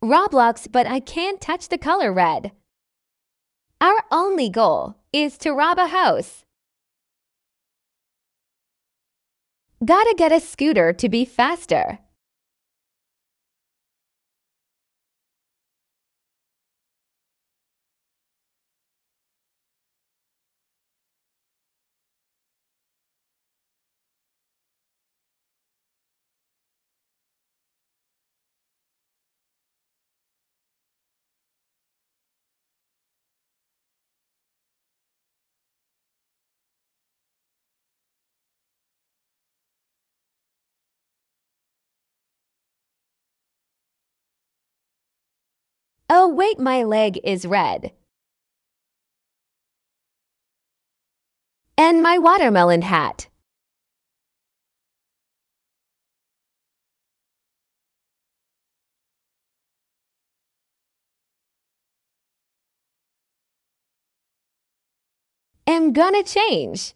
Roblox, but I can't touch the color red. Our only goal is to rob a house. Gotta get a scooter to be faster. Oh, wait, my leg is red. And my watermelon hat. Am gonna change.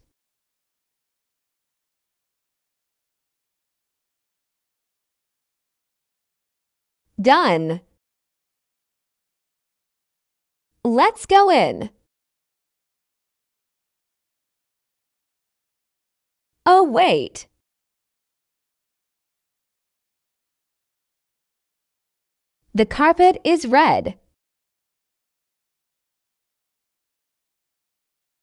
Done. Let's go in. Oh, wait. The carpet is red.